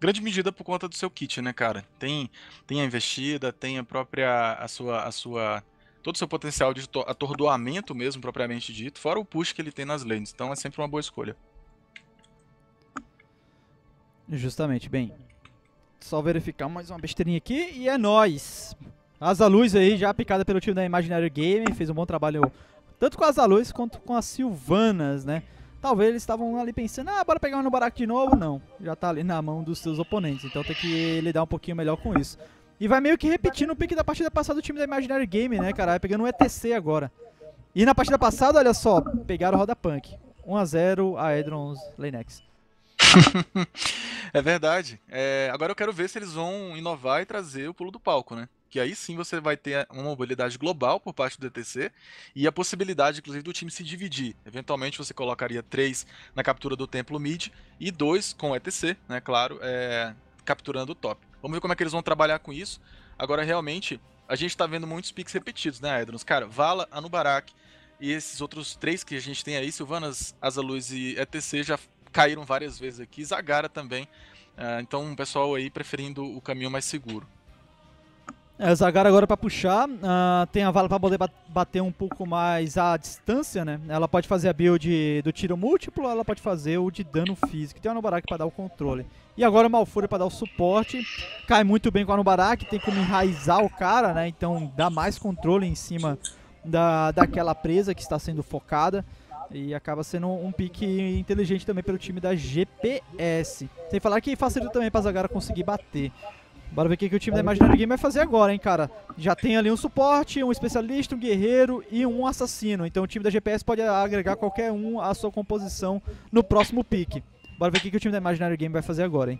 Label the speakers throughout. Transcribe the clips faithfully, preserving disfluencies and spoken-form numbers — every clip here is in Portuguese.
Speaker 1: Grande medida por conta do seu kit, né, cara? Tem, tem a investida, tem a própria, a sua, a sua, todo o seu potencial de to- atordoamento mesmo, propriamente dito, fora o push que ele tem nas lanes. Então é sempre uma boa escolha.
Speaker 2: Justamente, bem. Só verificar mais uma besteirinha aqui e é nóis. Asa Luz aí, já picada pelo time da Imaginary Game, fez um bom trabalho tanto com as Asa Luz quanto com as Sylvanas, né? Talvez eles estavam ali pensando, ah, bora pegar um no barato de novo. Não, já tá ali na mão dos seus oponentes, então tem que lidar um pouquinho melhor com isso. E vai meio que repetindo o pique da partida passada do time da Imaginary Game, né, cara? Vai pegando um E T C agora. E na partida passada, olha só, pegaram o Roda Punk. um a zero a Edrons Lanex.
Speaker 1: É verdade. É, agora eu quero ver se eles vão inovar e trazer o pulo do palco, né? Que aí sim você vai ter uma mobilidade global por parte do D T C e a possibilidade, inclusive, do time se dividir. Eventualmente você colocaria três na captura do templo mid e dois com o E T C, né? Claro, é, capturando o top. Vamos ver como é que eles vão trabalhar com isso. Agora, realmente, a gente tá vendo muitos picks repetidos, né, Edrons? Cara, Vala, Anubarak e esses outros três que a gente tem aí, Sylvanas, Azaluz e E T C, já caíram várias vezes aqui. Zagara também. Uh, então o pessoal aí preferindo o caminho mais seguro.
Speaker 2: É, o Zagara agora pra puxar, uh, tem a vala pra poder bater um pouco mais à distância, né? Ela pode fazer a build do tiro múltiplo, ela pode fazer o de dano físico. Tem o Anubarak pra dar o controle. E agora o Malfúria pra dar o suporte. Cai muito bem com o Anubarak, tem como enraizar o cara, né? Então dá mais controle em cima da, daquela presa que está sendo focada. E acaba sendo um pique inteligente também pelo time da G P S. Sem falar que facilita também pra Zagara conseguir bater. Bora ver o que, que o time da Imaginary Game vai fazer agora, hein, cara. Já tem ali um suporte, um especialista, um guerreiro e um assassino. Então o time da G P S pode agregar qualquer um à sua composição no próximo pique. Bora ver o que, que o time da Imaginary Game vai fazer agora, hein.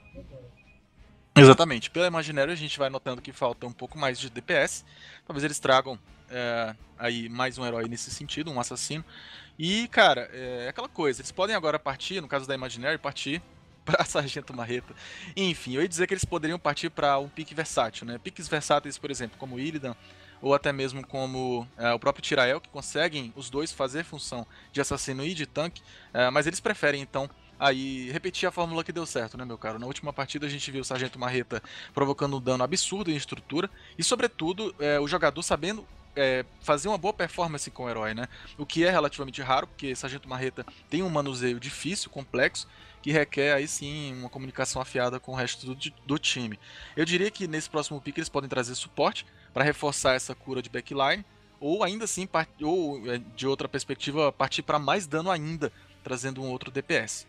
Speaker 1: Exatamente. Pela Imaginary a gente vai notando que falta um pouco mais de D P S. Talvez eles tragam é, aí mais um herói nesse sentido, um assassino. E, cara, é aquela coisa. Eles podem agora partir, no caso da Imaginary, partir para Sargento Marreta. Enfim, eu ia dizer que eles poderiam partir para um pique versátil, né? Piques versáteis, por exemplo, como Illidan, ou até mesmo como é, o próprio Tyrael, que conseguem os dois fazer função de assassino e de tanque, é, mas eles preferem, então, aí repetir a fórmula que deu certo, né, meu caro? Na última partida a gente viu o Sargento Marreta provocando um dano absurdo em estrutura, e sobretudo, é, o jogador sabendo É, fazer uma boa performance com o herói, né? O que é relativamente raro, porque Sargento Marreta tem um manuseio difícil, complexo, que requer aí sim uma comunicação afiada com o resto do, do time. Eu diria que nesse próximo pick eles podem trazer suporte para reforçar essa cura de backline, ou ainda assim, ou de outra perspectiva, partir para mais dano ainda, trazendo um outro D P S.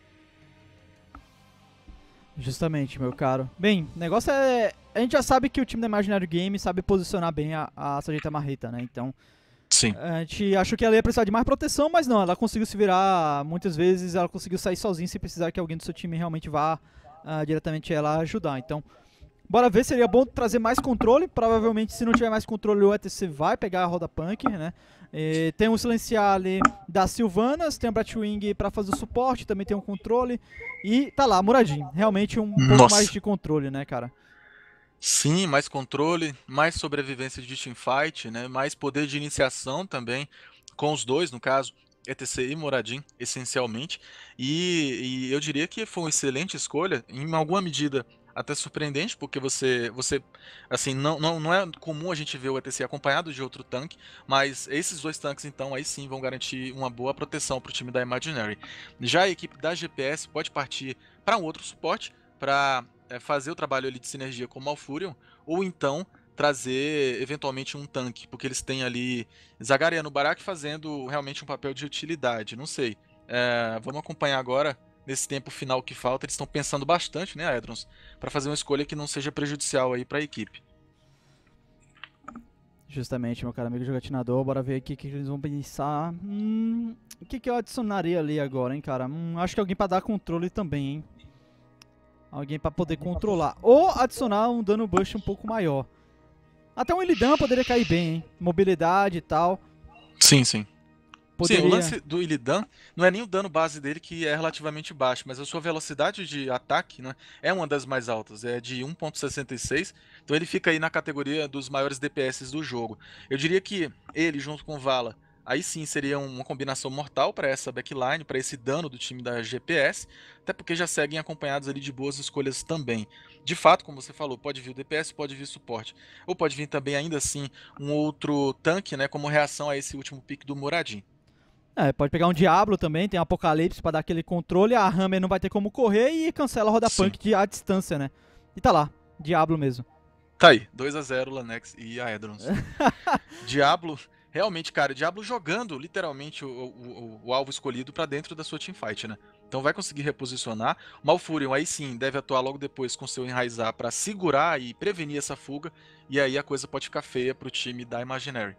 Speaker 2: Justamente, meu caro. Bem, o negócio é... A gente já sabe que o time da Imaginary Game sabe posicionar bem a, a Sargenta Marreta, né? Então,
Speaker 1: sim,
Speaker 2: a gente achou que ela ia precisar de mais proteção, mas não, ela conseguiu se virar muitas vezes, ela conseguiu sair sozinha sem precisar que alguém do seu time realmente vá uh, diretamente ela ajudar. Então, bora ver, seria bom trazer mais controle. Provavelmente, se não tiver mais controle, o E T C vai pegar a Roda Punk, né? E tem um silenciar ali das Sylvanas, tem o Bratwing pra fazer o suporte, também tem um controle. E tá lá, Muradin. Realmente um
Speaker 1: Nossa.
Speaker 2: pouco mais de controle, né, cara?
Speaker 1: Sim, mais controle, mais sobrevivência de teamfight, né? Mais poder de iniciação também, com os dois, no caso, E T C e Moradin, essencialmente. E, e eu diria que foi uma excelente escolha, em alguma medida até surpreendente, porque você, você assim, não, não, não é comum a gente ver o E T C acompanhado de outro tanque, mas esses dois tanques, então, aí sim vão garantir uma boa proteção para o time da Imaginary. Já a equipe da G P S pode partir para um outro suporte, para é, fazer o trabalho ali de sinergia com o Malfurion, ou então trazer eventualmente um tanque, porque eles têm ali Zagaria no Barak fazendo realmente um papel de utilidade, não sei. É, vamos acompanhar agora, nesse tempo final que falta, eles estão pensando bastante, né, Edrons, para fazer uma escolha que não seja prejudicial aí para a equipe.
Speaker 2: Justamente, meu caro amigo jogatinador, bora ver aqui o que eles vão pensar. Hum, o que, que eu adicionaria ali agora, hein, cara? Hum, acho que alguém pra dar controle também, hein? Alguém pra poder controlar. Ou adicionar um dano bush um pouco maior. Até um Illidan poderia cair bem, hein? Mobilidade e tal.
Speaker 1: Sim, sim.
Speaker 2: Poderia...
Speaker 1: Sim, o lance do Illidan não é nem o dano base dele que é relativamente baixo, mas a sua velocidade de ataque, né, é uma das mais altas, é de um ponto sessenta e seis, então ele fica aí na categoria dos maiores D P S do jogo. Eu diria que ele, junto com o Vala, aí sim seria uma combinação mortal para essa backline, para esse dano do time da G P S, até porque já seguem acompanhados ali de boas escolhas também. De fato, como você falou, pode vir o D P S, pode vir suporte, ou pode vir também ainda assim um outro tanque, né, como reação a esse último pick do Muradin.
Speaker 2: É, pode pegar um Diablo também, tem um Apocalipse pra dar aquele controle, a Hammer não vai ter como correr e cancela a roda
Speaker 1: Sim.
Speaker 2: punk de à distância, né? E tá lá, Diablo mesmo.
Speaker 1: Tá aí, dois a zero Lanex e Aedrons. Diablo, realmente, cara, Diablo jogando literalmente o, o, o alvo escolhido pra dentro da sua teamfight, né? Então vai conseguir reposicionar. O Malfurion aí sim deve atuar logo depois com seu enraizar pra segurar e prevenir essa fuga. E aí a coisa pode ficar feia pro time da Imaginary.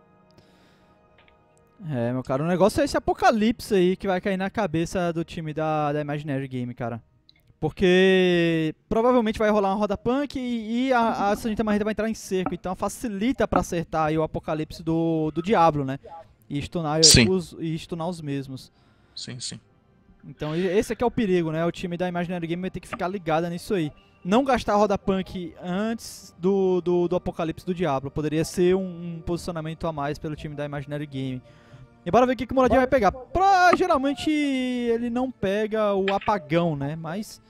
Speaker 2: É, meu cara, o negócio é esse Apocalipse aí que vai cair na cabeça do time da, da Imaginary Game, cara. Porque provavelmente vai rolar uma roda punk e, e a, a Santa Marreta vai entrar em cerco, então facilita pra acertar aí o Apocalipse do, do Diablo, né? E stunar os, e stunar os mesmos.
Speaker 1: Sim, sim.
Speaker 2: Então esse aqui é o perigo, né? O time da Imaginary Game vai ter que ficar ligado nisso aí. Não gastar a roda punk antes do, do, do Apocalipse do Diablo. Poderia ser um, um posicionamento a mais pelo time da Imaginary Game. E bora ver o que, que o Muradin vai pegar. Pra, geralmente ele não pega o apagão, né? Mas...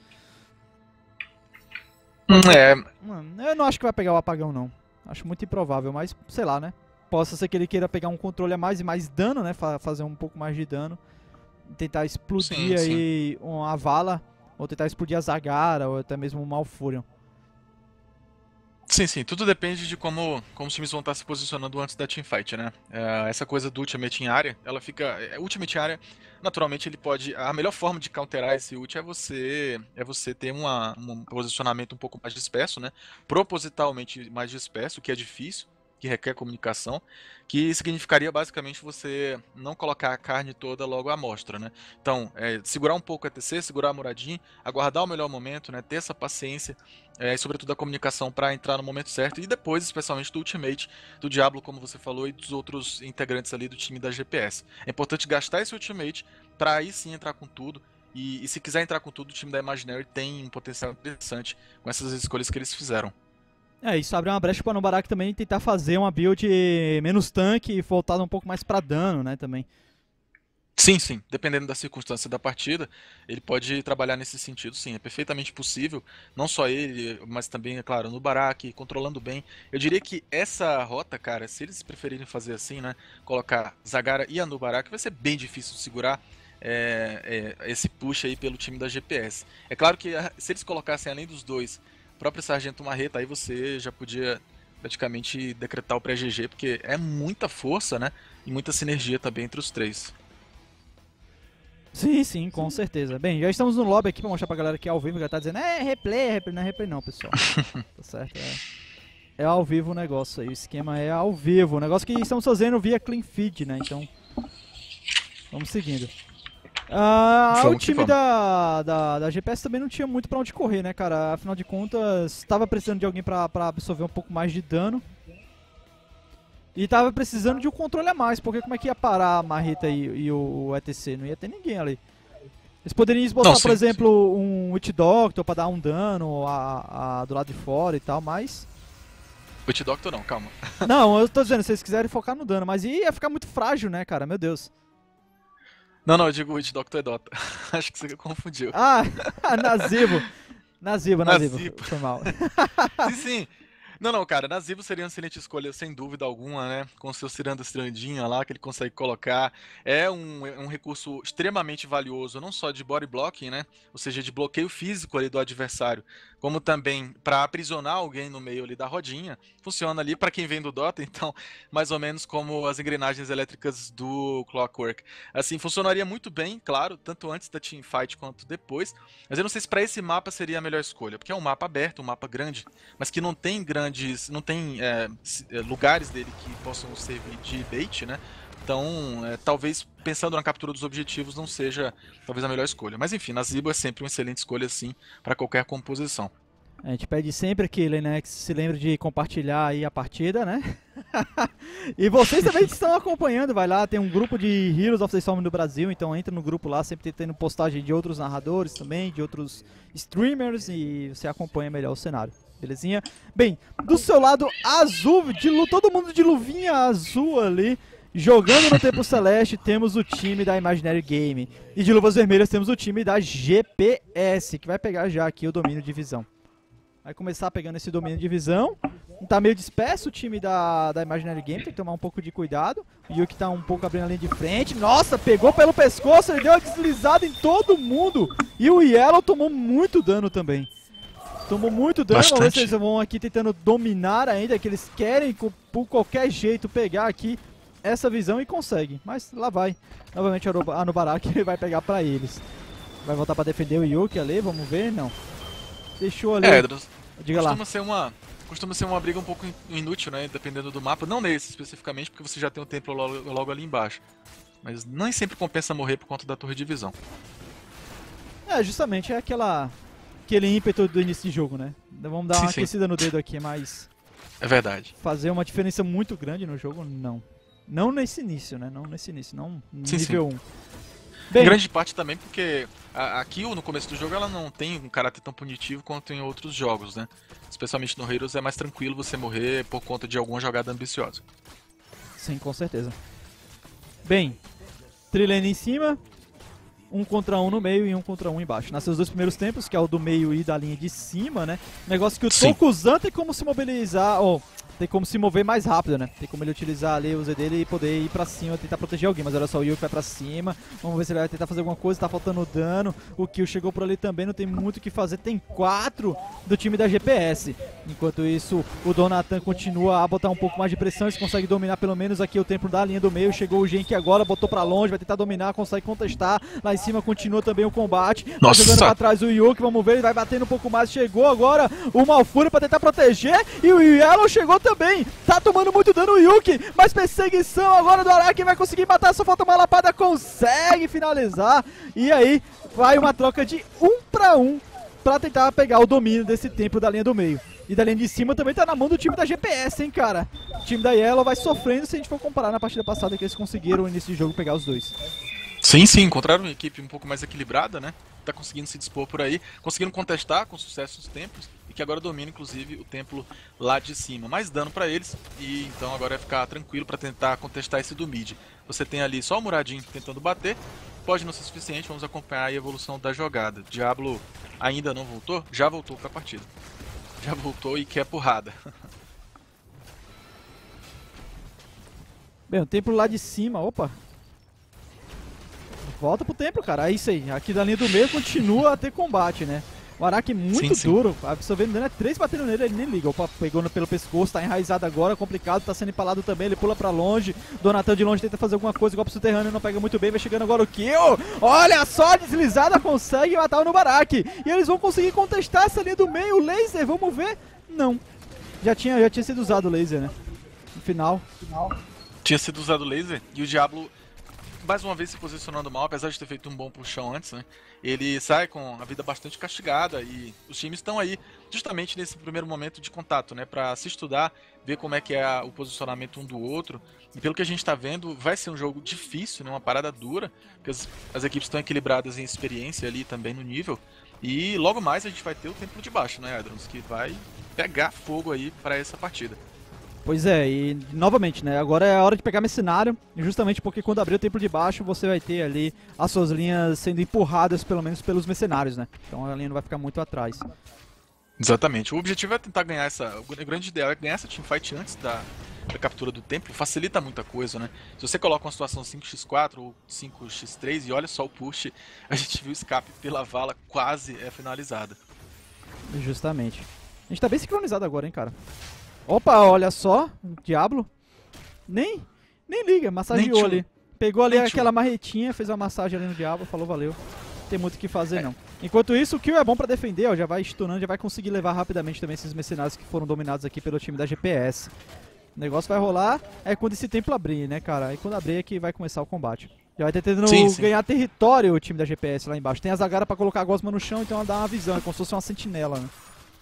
Speaker 1: É...
Speaker 2: Mano, eu não acho que vai pegar o apagão, não. Acho muito improvável, mas sei lá, né? Possa ser que ele queira pegar um controle a mais e mais dano, né? Fa fazer um pouco mais de dano. Tentar explodir
Speaker 1: sim,
Speaker 2: aí sim. uma vala. Ou tentar explodir a Zagara, ou até mesmo o Malfurion.
Speaker 1: Sim, sim, tudo depende de como, como os times vão estar se posicionando antes da teamfight, né? É, essa coisa do ultimate em área, ela fica... É, ultimate em área, naturalmente ele pode... A melhor forma de counterar esse ult é você, é você ter uma, um posicionamento um pouco mais disperso, né? Propositalmente mais disperso, o que é difícil, que requer comunicação, que significaria basicamente você não colocar a carne toda logo à mostra, né? Então, é, segurar um pouco o E T C, segurar a Muradin, aguardar o melhor momento, né? Ter essa paciência, é, e sobretudo a comunicação para entrar no momento certo, e depois, especialmente do ultimate do Diablo, como você falou, e dos outros integrantes ali do time da G P S. É importante gastar esse ultimate para aí sim entrar com tudo, e, e se quiser entrar com tudo, o time da Imaginary tem um potencial interessante com essas escolhas que eles fizeram.
Speaker 2: É, isso abre uma brecha para o Nubarak também tentar fazer uma build menos tanque e voltada um pouco mais para dano, né, também.
Speaker 1: Sim, sim. Dependendo da circunstância da partida, ele pode trabalhar nesse sentido, sim. É perfeitamente possível. Não só ele, mas também, é claro, no Barak, controlando bem. Eu diria que essa rota, cara, se eles preferirem fazer assim, né, colocar Zagara e a Nubarak, vai ser bem difícil de segurar é, é, esse push aí pelo time da G P S. É claro que se eles colocassem, além dos dois, o próprio Sargento Marreta, aí você já podia praticamente decretar o pré-G G, porque é muita força, né, e muita sinergia também entre os três.
Speaker 2: Sim, sim, com certeza. Bem, já estamos no lobby aqui pra mostrar pra galera que é ao vivo, já tá dizendo, é replay, é replay, não é replay não, pessoal. Tá certo, é, é ao vivo o negócio aí, o esquema é ao vivo, o negócio que estamos fazendo via clean feed, né, então vamos seguindo. Ah, o time da, da, da G P S também não tinha muito pra onde correr, né, cara, afinal de contas, estava precisando de alguém pra, pra absorver um pouco mais de dano. E tava precisando de um controle a mais, porque como é que ia parar a Marreta e, e o, o E T C? Não ia ter ninguém ali. Eles poderiam esboçar, por exemplo, sim. um Witch Doctor pra dar um dano a, a, do lado de fora e tal, mas...
Speaker 1: Witch Doctor não, calma.
Speaker 2: Não, eu tô dizendo, se vocês quiserem focar no dano, mas ia ficar muito frágil, né, cara? Meu Deus.
Speaker 1: Não, não, eu digo Witch Doctor é Dota. Acho que você confundiu.
Speaker 2: Ah, Nazibo. Nazibo, Nazibo. Foi mal.
Speaker 1: Sim, sim. Não, não, cara, Nazibo seria uma excelente escolha, sem dúvida alguma, né? Com seu Ciranda Cirandinha lá, que ele consegue colocar. É um, um recurso extremamente valioso, não só de body blocking, né? Ou seja, de bloqueio físico ali do adversário, como também para aprisionar alguém no meio ali da rodinha. Funciona ali para quem vem do Dota, então, mais ou menos como as engrenagens elétricas do Clockwork. Assim, funcionaria muito bem, claro, tanto antes da teamfight quanto depois. Mas eu não sei se para esse mapa seria a melhor escolha, porque é um mapa aberto, um mapa grande, mas que não tem grande não tem é, lugares dele que possam servir de bait, né? Então, é, talvez pensando na captura dos objetivos não seja talvez a melhor escolha. Mas enfim, Nazibo é sempre uma excelente escolha sim para qualquer composição.
Speaker 2: A gente pede sempre que ele, né, que se lembre de compartilhar aí a partida, né? E vocês também estão acompanhando, vai lá, tem um grupo de Heroes of the Storm do Brasil, então entra no grupo lá, sempre tendo postagem de outros narradores também, de outros streamers, e você acompanha melhor o cenário. Belezinha? Bem, do seu lado azul, de, todo mundo de luvinha azul ali. Jogando no Templo Celeste, temos o time da Imaginary Game. E de luvas vermelhas temos o time da G P S, que vai pegar já aqui o domínio de visão. Vai começar pegando esse domínio de visão. Tá meio disperso o time da, da Imaginary Game, tem que tomar um pouco de cuidado. O Yuki tá um pouco abrindo a linha de frente. Nossa, pegou pelo pescoço, ele deu uma deslizada em todo mundo. E o Yellow tomou muito dano também. Tomou muito dano,
Speaker 1: Bastante.
Speaker 2: vamos ver se eles vão aqui tentando dominar ainda, que eles querem por qualquer jeito pegar aqui essa visão e conseguem. Mas lá vai. Novamente a Nubarak vai pegar pra eles. Vai voltar pra defender o Yuki ali, vamos ver, não. Deixou ali.
Speaker 1: É,
Speaker 2: Diga
Speaker 1: costuma
Speaker 2: lá.
Speaker 1: ser uma costuma ser uma briga um pouco inútil, né, dependendo do mapa, não nesse especificamente, porque você já tem um templo logo, logo ali embaixo. Mas nem sempre compensa morrer por conta da torre de visão.
Speaker 2: É, justamente é aquela aquele ímpeto do início de jogo, né? Vamos dar
Speaker 1: Sim,
Speaker 2: uma
Speaker 1: sim.
Speaker 2: aquecida no dedo aqui, mas
Speaker 1: É verdade.
Speaker 2: fazer uma diferença muito grande no jogo, não. Não nesse início, né? Não nesse início, não
Speaker 1: Sim,
Speaker 2: nível um.
Speaker 1: Em
Speaker 2: Bem,
Speaker 1: grande parte também porque a, a Kill no começo do jogo ela não tem um caráter tão punitivo quanto em outros jogos, né? Especialmente no Heroes é mais tranquilo você morrer por conta de alguma jogada ambiciosa.
Speaker 2: sim, com certeza. Bem, trilhando em cima, um contra um no meio e um contra um embaixo. Nasceu os dois primeiros tempos, que é o do meio e da linha de cima, né? Negócio que o
Speaker 1: Sim.
Speaker 2: Tokuzan tem como se mobilizar, ou tem como se mover mais rápido, né? Tem como ele utilizar ali o Z dele e poder ir pra cima, tentar proteger alguém. Mas olha só, o Yuki vai pra cima. Vamos ver se ele vai tentar fazer alguma coisa, tá faltando dano. O Kill chegou por ali também, não tem muito o que fazer. Tem quatro do time da G P S. Enquanto isso, o Donatan continua a botar um pouco mais de pressão. Eles conseguem dominar pelo menos aqui o tempo da linha do meio. Chegou o Genki agora, botou pra longe, vai tentar dominar, consegue contestar. Lá em cima continua também o combate. Vai
Speaker 1: Nossa!
Speaker 2: jogando pra trás o Yuki, vamos ver, ele vai batendo um pouco mais. Chegou agora o Malfúria pra tentar proteger. E o Yellow chegou também. Tá tomando muito dano o Yuki, mas perseguição agora do Araki, vai conseguir matar, só falta uma lapada, consegue finalizar. E aí vai uma troca de um pra um pra tentar pegar o domínio desse templo da linha do meio. E da linha de cima também tá na mão do time da G P S, hein, cara. O time da Yellow vai sofrendo se a gente for comparar na partida passada que eles conseguiram no início de jogo pegar os dois.
Speaker 1: Sim, sim, encontraram uma equipe um pouco mais equilibrada, né? Tá conseguindo se dispor por aí, conseguindo contestar com sucesso os templos e que agora domina inclusive o templo lá de cima. Mais dano pra eles e então agora é ficar tranquilo pra tentar contestar esse do mid. Você tem ali só o Muradin tentando bater, pode não ser suficiente, vamos acompanhar a evolução da jogada. Diablo ainda não voltou? Já voltou pra partida. Já voltou e quer porrada.
Speaker 2: Bem, o templo lá de cima, opa. Volta pro templo, cara. É isso aí. Aqui da linha do meio continua a ter combate, né? O Araki muito
Speaker 1: Sim, sim.
Speaker 2: duro. Absorvendo dano é três batendo nele, ele nem liga. Opa, pegou no- pelo pescoço, tá enraizado agora, complicado, tá sendo empalado também. Ele pula pra longe. Donatan de longe tenta fazer alguma coisa. Golpe subterrâneo não pega muito bem. Vai chegando agora o Kill. Olha só, a deslizada consegue matar o Nubarak. E eles vão conseguir contestar essa linha do meio. O laser, vamos ver. Não. Já tinha, já tinha sido usado o laser, né? No final.
Speaker 1: Tinha sido usado laser e o Diablo mais uma vez se posicionando mal, apesar de ter feito um bom puxão antes, né? Ele sai com a vida bastante castigada e os times estão aí justamente nesse primeiro momento de contato, né? Pra se estudar, ver como é que é a- o posicionamento um do outro. E pelo que a gente tá vendo, vai ser um jogo difícil, né? Uma parada dura, porque as, as equipes estão equilibradas em experiência ali também no nível. E logo mais a gente vai ter o templo de baixo, né, Adrons? Que vai pegar fogo aí pra essa partida.
Speaker 2: Pois é, e novamente, né? Agora é a hora de pegar mercenário, justamente porque quando abrir o templo de baixo, você vai ter ali as suas linhas sendo empurradas, pelo menos pelos mercenários, né? Então a linha não vai ficar muito atrás.
Speaker 1: Exatamente. O objetivo é tentar ganhar essa. O grande ideal é ganhar essa teamfight antes da, da captura do templo. Facilita muita coisa, né? Se você coloca uma situação cinco por quatro ou cinco por três e olha só o push, a gente viu o escape pela vala quase é finalizada.
Speaker 2: Justamente. A gente tá bem sincronizado agora, hein, cara? Opa, olha só, o Diablo. Nem, nem liga, massageou
Speaker 1: Nem
Speaker 2: ali. Pegou ali
Speaker 1: Nem
Speaker 2: aquela marretinha, fez uma massagem ali no Diablo, falou valeu. Não tem muito o que fazer,
Speaker 1: É.
Speaker 2: não. Enquanto isso, o Kill é bom pra defender, ó, já vai stunando, já vai conseguir levar rapidamente também esses mercenários que foram dominados aqui pelo time da G P S. O negócio vai rolar é quando esse templo abrir, né, cara? Aí quando abrir é que vai começar o combate. Já vai tentando
Speaker 1: Sim, sim.
Speaker 2: ganhar território o time da G P S lá embaixo. Tem a Zagara pra colocar a Gosma no chão, então ela dá uma visão, é como se fosse uma sentinela, né?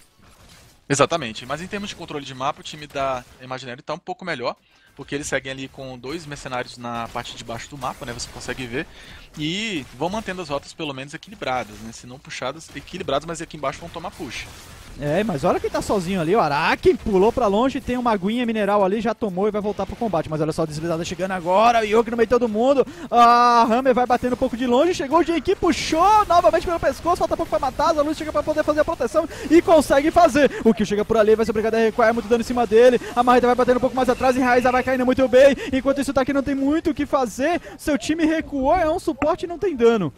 Speaker 1: Exatamente. Mas em termos de controle de mapa, o time da Imaginary tá um pouco melhor. Porque eles seguem ali com dois mercenários na parte de baixo do mapa, né? Você consegue ver. E vão mantendo as rotas pelo menos equilibradas, né? Se não puxadas, equilibradas, mas aqui embaixo vão tomar push.
Speaker 2: É, mas olha quem tá sozinho ali, o Araki pulou pra longe, tem uma aguinha mineral ali, já tomou e vai voltar pro combate. Mas olha só, a deslizada chegando agora, o Yuki no meio de todo mundo, a Hammer vai batendo um pouco de longe, chegou o Genki, puxou novamente pelo pescoço, falta pouco pra matar, a Luz chega pra poder fazer a proteção e consegue fazer. O Kill chega por ali, vai ser obrigado a recuar, é muito dano em cima dele, a Marreta vai batendo um pouco mais atrás e Raiza vai caindo muito bem, enquanto isso o Taki não tem muito o que fazer, seu time recuou, é um suporte e não tem dano.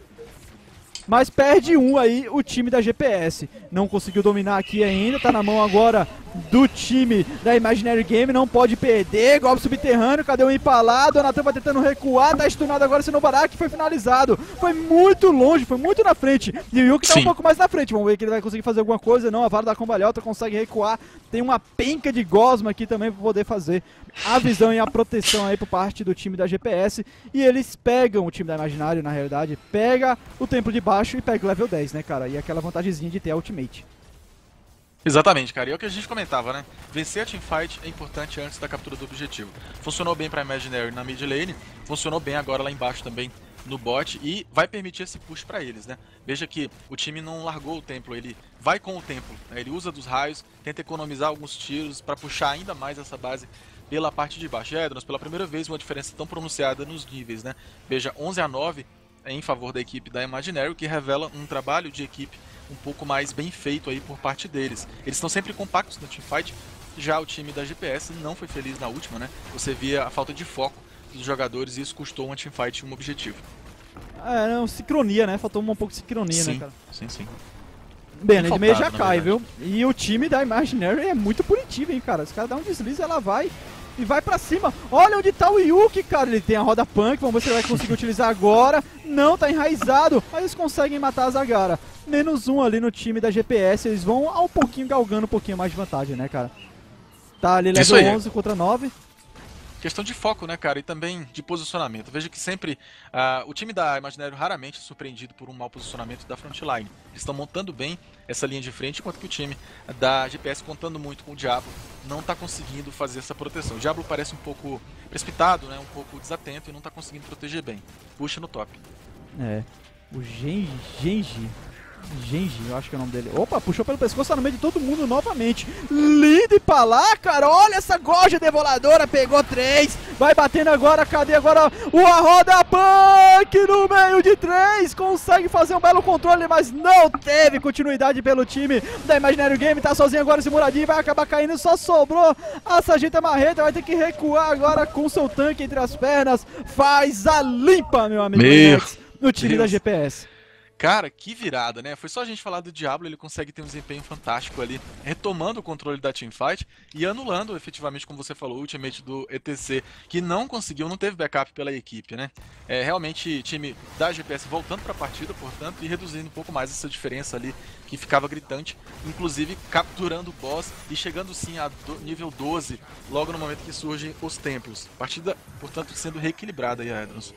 Speaker 2: Mas perde um aí o time da G P S. Não conseguiu dominar aqui ainda. Tá na mão agora do time da Imaginary Game. Não pode perder. Golpe subterrâneo. Cadê o empalado? O Natan vai tentando recuar. Tá stunado agora. Sendo o Barak. Foi finalizado. Foi muito longe. Foi muito na frente. E o Yuki tá Sim. um pouco mais na frente. Vamos ver que ele vai conseguir fazer alguma coisa. Não, a vara da Combalhota consegue recuar. Tem uma penca de gosma aqui também pra poder fazer a visão e a proteção aí por parte do time da G P S. E eles pegam o time da Imaginário, na realidade. Pega o templo de baixo e pega o level dez, né, cara? E aquela vantagemzinha de ter a ultimate.
Speaker 1: Exatamente, cara. E é o que a gente comentava, né? Vencer a teamfight é importante antes da captura do objetivo. Funcionou bem pra Imaginary na mid lane, funcionou bem agora lá embaixo também no bot e vai permitir esse push pra eles, né? Veja que o time não largou o templo, ele vai com o templo, né? Ele usa dos raios, tenta economizar alguns tiros pra puxar ainda mais essa base pela parte de baixo. E Edros, pela primeira vez, uma diferença tão pronunciada nos níveis, né? Veja, onze a nove em favor da equipe da Imaginary, o que revela um trabalho de equipe um pouco mais bem feito aí por parte deles. Eles estão sempre compactos no teamfight, já o time da G P S não foi feliz na última, né? Você via a falta de foco dos jogadores e isso custou uma teamfight um objetivo.
Speaker 2: É, não, sincronia, né? Faltou um pouco de sincronia,
Speaker 1: sim,
Speaker 2: né, cara?
Speaker 1: Sim, sim.
Speaker 2: Bem, a de meia já cai, viu? E o time da Imaginary é muito punitivo, hein, cara? Os caras dão um deslize, ela vai e vai pra cima. Olha onde tá o Yuki, cara. Ele tem a roda punk, vamos ver se ele vai conseguir utilizar agora. Não, tá enraizado. Aí eles conseguem matar a Zagara. Menos um ali no time da G P S. Eles vão um pouquinho galgando um pouquinho mais de vantagem, né, cara? Tá ali level onze contra nove.
Speaker 1: Questão de foco, né, cara, e também de posicionamento. Veja que sempre uh, o time da Imaginary raramente é surpreendido por um mau posicionamento da frontline. Eles estão montando bem essa linha de frente, enquanto que o time da G P S, contando muito com o Diablo, não está conseguindo fazer essa proteção. O Diablo parece um pouco precipitado, né, um pouco desatento e não está conseguindo proteger bem. Puxa no top.
Speaker 2: É, o Genji... Genji... Genji, eu acho que é o nome dele. Opa, puxou pelo pescoço, tá no meio de todo mundo novamente. Lindo pra lá, cara. Olha essa goja devoladora. Pegou três. Vai batendo agora. Cadê agora o Arroda Punk no meio de três? Consegue fazer um belo controle, mas não teve continuidade pelo time da Imaginary Game. Tá sozinho agora esse Muradinho. Vai acabar caindo. Só sobrou a Sargenta Marreta. Vai ter que recuar agora com seu tanque entre as pernas. Faz a limpa, meu amigo.
Speaker 1: Meu
Speaker 2: no time
Speaker 1: Deus.
Speaker 2: da G P S.
Speaker 1: Cara, que virada, né? Foi só a gente falar do Diablo, ele consegue ter um desempenho fantástico ali, retomando o controle da teamfight e anulando, efetivamente, como você falou, o ultimate do E T C, que não conseguiu, não teve backup pela equipe, né? É realmente time da G P S voltando para a partida, portanto, e reduzindo um pouco mais essa diferença ali, que ficava gritante, inclusive capturando o boss e chegando sim a do, nível doze, logo no momento que surgem os templos. Partida, portanto, sendo reequilibrada aí, Edros.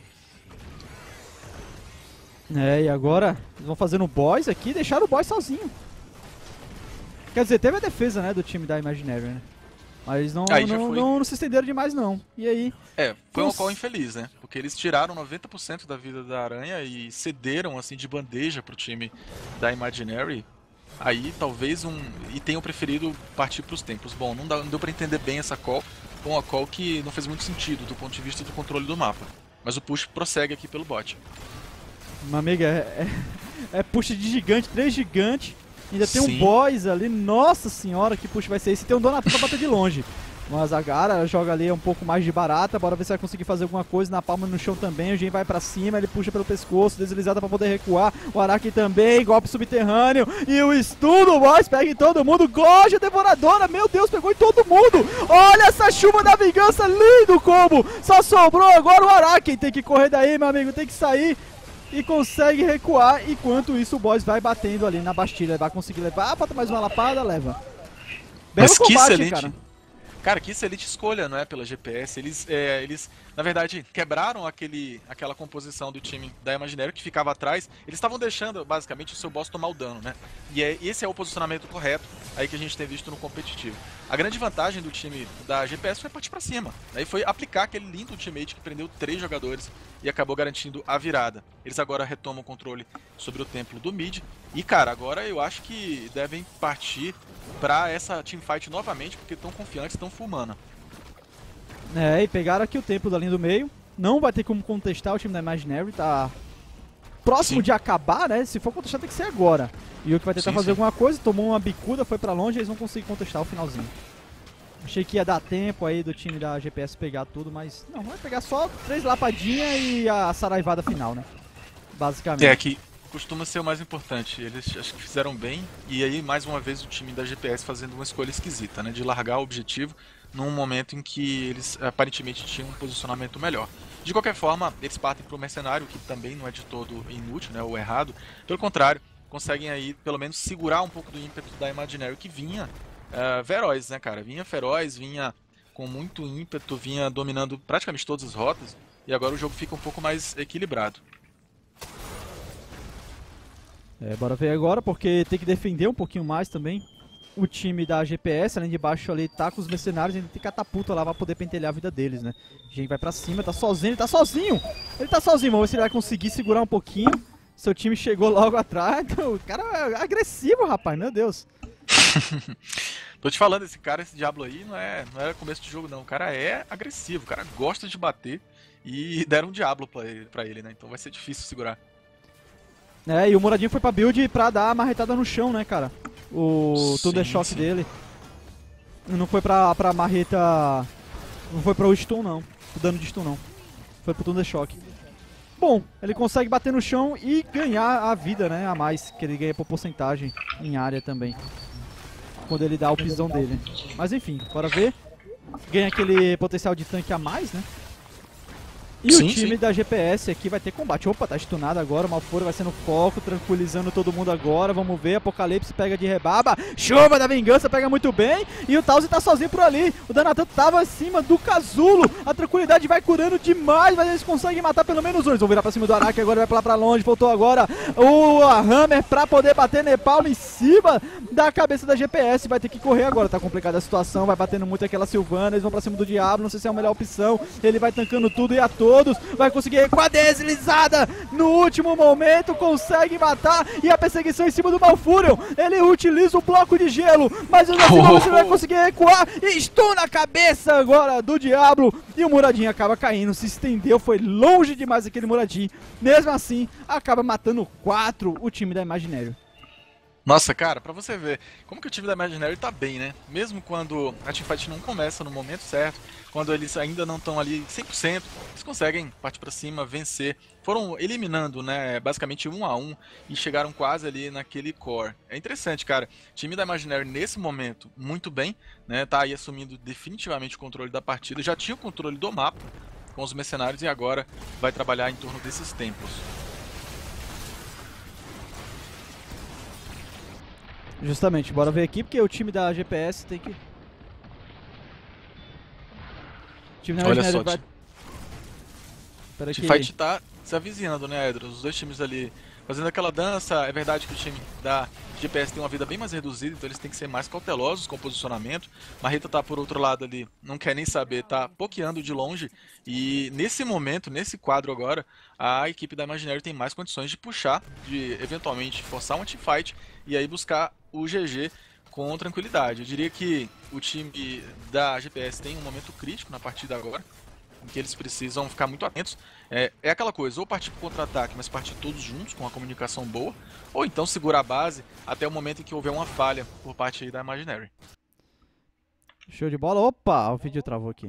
Speaker 2: É, e agora eles vão fazendo o boss aqui e deixaram o boss sozinho. Quer dizer, teve a defesa, né, do time da Imaginary, né? Mas não, não, não, não se estenderam demais, não. E aí?
Speaker 1: É, foi um call infeliz, né? Porque eles tiraram noventa por cento da vida da aranha e cederam, assim, de bandeja pro time da Imaginary. Aí, talvez um... E tenham preferido partir pros tempos. Bom, não, dá, não deu pra entender bem essa call. Foi uma call que não fez muito sentido do ponto de vista do controle do mapa. Mas o push prossegue aqui pelo bot.
Speaker 2: Uma amiga, é, é, é push de gigante, três gigantes. Ainda tem
Speaker 1: Sim.
Speaker 2: um boss ali. Nossa senhora, que push vai ser esse. Tem um Donatan pra bater de longe. Mas a Gara joga ali um pouco mais de barata. Bora ver se vai conseguir fazer alguma coisa. Na palma no chão também. O Gen vai pra cima. Ele puxa pelo pescoço. Deslizada pra poder recuar. O Araki também. Golpe subterrâneo. E o stun do boss. Pega em todo mundo. Goja devoradora. Meu Deus, pegou em todo mundo. Olha essa chuva da vingança. Lindo combo. Só sobrou agora o Araki. Tem que correr daí, meu amigo. Tem que sair. E consegue recuar, enquanto isso o boss vai batendo ali na Bastilha. Vai conseguir levar, ah, falta mais uma lapada, leva.
Speaker 1: Belo Mas combate, que excelente, cara. Cara, que excelente escolha, não é, pela G P S. Eles, é, eles, na verdade, quebraram aquele, aquela composição do time da Imaginary que ficava atrás. Eles estavam deixando, basicamente, o seu boss tomar o dano, né? E é, esse é o posicionamento correto aí que a gente tem visto no competitivo. A grande vantagem do time da G P S foi partir pra cima. Aí foi aplicar aquele lindo ultimate que prendeu três jogadores e acabou garantindo a virada. Eles agora retomam o controle sobre o templo do mid. E, cara, agora eu acho que devem partir pra essa teamfight novamente, porque estão confiantes, estão full mana.
Speaker 2: É, e pegaram aqui o templo da linha do meio. Não vai ter como contestar, o time da Imaginary tá próximo sim. de acabar, né? Se for contestar tem que ser agora. E o que vai tentar sim, fazer sim. alguma coisa, tomou uma bicuda, foi pra longe, eles vão conseguir contestar o finalzinho. Achei que ia dar tempo aí do time da G P S pegar tudo, mas não, vai pegar só três lapadinhas e a saraivada final, né? Basicamente.
Speaker 1: É, que costuma ser o mais importante. Eles acho que fizeram bem, e aí mais uma vez o time da G P S fazendo uma escolha esquisita, né? De largar o objetivo num momento em que eles aparentemente tinham um posicionamento melhor. De qualquer forma, eles partem para o mercenário, que também não é de todo inútil, né, ou errado. Pelo contrário, conseguem aí pelo menos segurar um pouco do ímpeto da Imaginary, que vinha uh, feroz, né, cara? Vinha feroz, vinha com muito ímpeto, vinha dominando praticamente todas as rotas, e agora o jogo fica um pouco mais equilibrado.
Speaker 2: É, bora ver agora, porque tem que defender um pouquinho mais também. O time da G P S, além de baixo ali, tá com os mercenários, ainda tem catapulta lá pra poder pentelhar a vida deles, né? A gente vai pra cima, tá sozinho, ele tá sozinho! Ele tá sozinho, vamos ver se ele vai conseguir segurar um pouquinho. Seu time chegou logo atrás, o cara é agressivo, rapaz, meu Deus.
Speaker 1: Tô te falando, esse cara, esse Diablo aí, não é, não era começo de jogo não, o cara é agressivo, o cara gosta de bater e deram um Diablo pra ele, pra ele, né? Então vai ser difícil segurar.
Speaker 2: É, e o Muradinho foi pra build pra dar a marretada no chão, né, cara? O Thunder Shock dele. Não foi pra, pra marreta. Não foi pra o stun, não. O dano de stun, não. Foi pro Thunder Shock. Bom, ele consegue bater no chão e ganhar a vida, né? A mais. Que ele ganha por porcentagem em área também. Quando ele dá o pisão dele. Mas enfim, bora ver. Ganha aquele potencial de tanque a mais, né? E sim, o time sim. da G P S aqui vai ter combate. Opa, tá stunado agora, o Malforo vai sendo foco, tranquilizando todo mundo agora. Vamos ver, Apocalipse pega de rebaba. Chuva da vingança pega muito bem. E o Tauzi tá sozinho por ali. O Danatan tava acima do Casulo. A tranquilidade vai curando demais, mas eles conseguem matar pelo menos dois. Vão virar pra cima do Araki, agora vai pra lá pra longe. Voltou agora o Hammer pra poder bater Nepal em cima da cabeça da G P S. Vai ter que correr agora, tá complicada a situação. Vai batendo muito aquela Sylvana, eles vão pra cima do Diablo. Não sei se é a melhor opção. Ele vai tancando tudo e a todos. Vai conseguir com a deslizada no último momento, consegue matar e a perseguição em cima do Malfurion. Ele utiliza o bloco de gelo, mas ainda assim você vai conseguir recuar e stun na cabeça agora do Diablo. E o Muradinho acaba caindo, se estendeu, foi longe demais aquele Muradinho. Mesmo assim, acaba matando quatro o time da Imaginary.
Speaker 1: Nossa, cara, pra você ver como que o time da Imaginary tá bem, né? Mesmo quando a teamfight não começa no momento certo, quando eles ainda não estão ali cem por cento, eles conseguem partir pra cima, vencer. Foram eliminando, né, basicamente um a um e chegaram quase ali naquele core. É interessante, cara. O time da Imaginary nesse momento, muito bem, né? Tá aí assumindo definitivamente o controle da partida. Já tinha o controle do mapa com os mercenários e agora vai trabalhar em torno desses templos.
Speaker 2: Justamente, bora ver aqui, porque o time da G P S tem que... O
Speaker 1: time da Olha só, vai... o teamfight que... tá se avizinhando, né, Edros? Os dois times ali fazendo aquela dança. É verdade que o time da G P S tem uma vida bem mais reduzida, então eles têm que ser mais cautelosos com o posicionamento. Marreta tá por outro lado ali, não quer nem saber, tá pokeando de longe. E nesse momento, nesse quadro agora, a equipe da Imaginary tem mais condições de puxar, de eventualmente forçar uma teamfight e aí buscar o G G com tranquilidade. Eu diria que o time da G P S tem um momento crítico na partida agora, em que eles precisam ficar muito atentos. É, é aquela coisa, ou partir para contra-ataque, mas partir todos juntos, com uma comunicação boa, ou então segurar a base até o momento em que houver uma falha por parte aí da Imaginary.
Speaker 2: Show de bola. Opa, o vídeo travou aqui.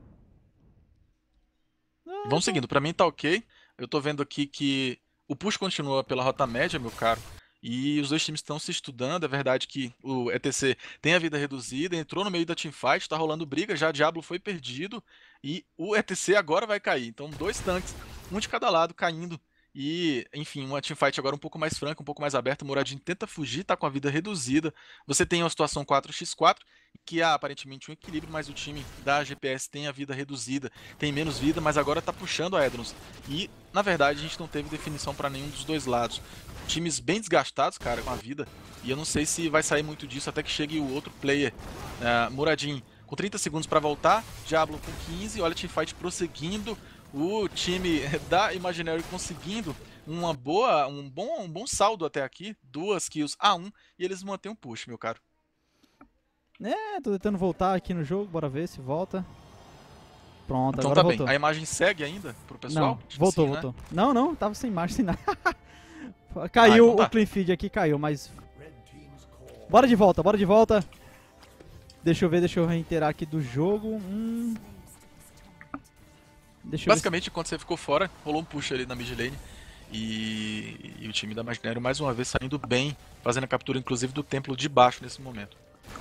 Speaker 1: Vamos seguindo, pra mim tá ok. Eu tô vendo aqui que o push continua pela rota média, meu caro. E os dois times estão se estudando. É verdade que o E T C tem a vida reduzida, entrou no meio da teamfight, tá rolando briga, já Diablo foi perdido e o E T C agora vai cair. Então dois tanques, um de cada lado caindo e, enfim, uma teamfight agora um pouco mais franca, um pouco mais aberta. O Muradinho tenta fugir, tá com a vida reduzida. Você tem uma situação quatro contra quatro, que há aparentemente um equilíbrio, mas o time da G P S tem a vida reduzida, tem menos vida, mas agora tá puxando a Edrons. E, na verdade, a gente não teve definição para nenhum dos dois lados. Times bem desgastados, cara, com a vida. E eu não sei se vai sair muito disso até que chegue o outro player. Uh, Muradinho com trinta segundos para voltar. Diablo com quinze. Olha a teamfight prosseguindo. O time da Imaginary conseguindo uma boa, um, bom, um bom saldo até aqui, duas kills a um, e eles mantêm o push, meu caro.
Speaker 2: É, tô tentando voltar aqui no jogo, bora ver se volta. Pronto,
Speaker 1: Então
Speaker 2: agora
Speaker 1: tá
Speaker 2: voltou.
Speaker 1: bem. A imagem segue ainda pro pessoal?
Speaker 2: Não,
Speaker 1: Tipo
Speaker 2: voltou,
Speaker 1: assim,
Speaker 2: voltou.
Speaker 1: Né?
Speaker 2: Não, não, tava sem imagem, sem nada. Caiu,
Speaker 1: Ah, então tá.
Speaker 2: o clean feed aqui caiu, mas... Bora de volta, bora de volta. Deixa eu ver, deixa eu reiterar aqui do jogo. Hum... Deixa eu
Speaker 1: Basicamente, ver se... quando você ficou fora, rolou um push ali na mid lane. E, e o time da Imaginary mais uma vez saindo bem, fazendo a captura inclusive do templo de baixo nesse momento.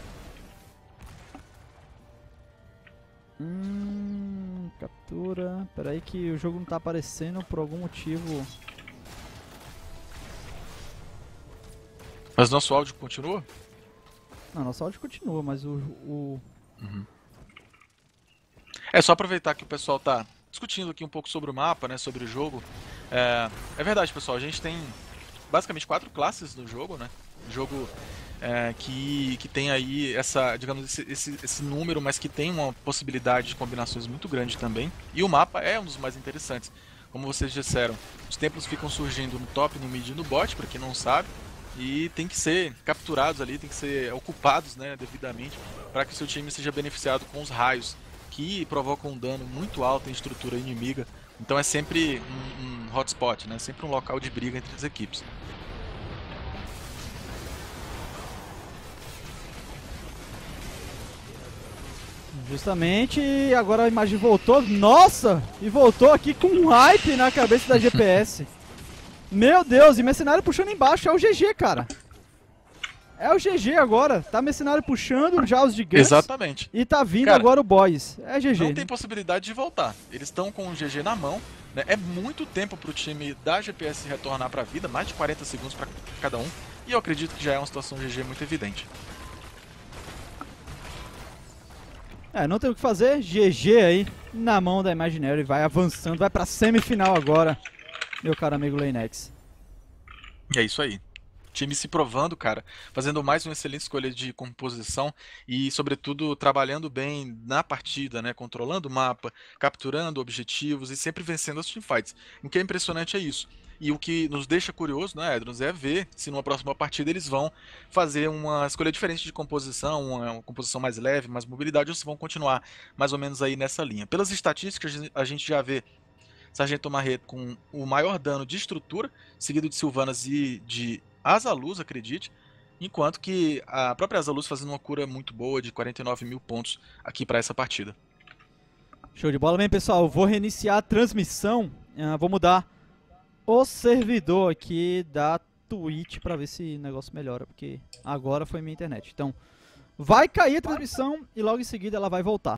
Speaker 2: Hum, captura. Pera aí que o jogo não tá aparecendo por algum motivo.
Speaker 1: Mas nosso áudio continua?
Speaker 2: Não, nosso áudio continua, mas o... o...
Speaker 1: Uhum. É só aproveitar que o pessoal tá discutindo aqui um pouco sobre o mapa, né, sobre o jogo. É, é verdade, pessoal, a gente tem basicamente quatro classes no jogo, né? Um jogo é, que, que tem aí essa, digamos, esse, esse, esse número, mas que tem uma possibilidade de combinações muito grande também. E o mapa é um dos mais interessantes. Como vocês disseram, os templos ficam surgindo no top, no mid e no bot, para quem não sabe. E tem que ser capturados ali, tem que ser ocupados, né, devidamente, para que o seu time seja beneficiado com os raios, que provocam um dano muito alto em estrutura inimiga. Então é sempre um, um hotspot, né? Sempre um local de briga entre as equipes.
Speaker 2: Justamente, e agora a imagem voltou. Nossa! E voltou aqui com um hype na cabeça da G P S. Meu Deus, e Mercenário puxando embaixo. É o G G, cara. É o G G agora. Tá Mercenário puxando já os gigantes.
Speaker 1: Exatamente.
Speaker 2: E tá vindo
Speaker 1: Cara,
Speaker 2: agora o Boys. É G G.
Speaker 1: Não tem possibilidade de voltar. Eles estão com o G G na mão. Né? É muito tempo pro time da G P S retornar pra vida. Mais de quarenta segundos pra cada um. E eu acredito que já é uma situação G G muito evidente.
Speaker 2: É, não tem o que fazer. G G aí na mão da Imaginary. Vai avançando. Vai pra semifinal agora. Meu caro amigo Lanex.
Speaker 1: É isso aí. Time se provando, cara, fazendo mais uma excelente escolha de composição e, sobretudo, trabalhando bem na partida, né? Controlando o mapa, capturando objetivos e sempre vencendo as teamfights. O que é impressionante é isso. E o que nos deixa curioso, né, Edrons, é ver se numa próxima partida eles vão fazer uma escolha diferente de composição, uma, uma composição mais leve, mais mobilidade, ou se vão continuar mais ou menos aí nessa linha. Pelas estatísticas, a gente já vê Sargento Marreto com o maior dano de estrutura, seguido de Sylvanas e de Azaluz, acredite, enquanto que a própria Azaluz fazendo uma cura muito boa de quarenta e nove mil pontos aqui para essa partida.
Speaker 2: Show de bola. Bem, pessoal, eu vou reiniciar a transmissão, uh, vou mudar o servidor aqui da Twitch para ver se o negócio melhora, porque agora foi minha internet. Então, vai cair a transmissão e logo em seguida ela vai voltar.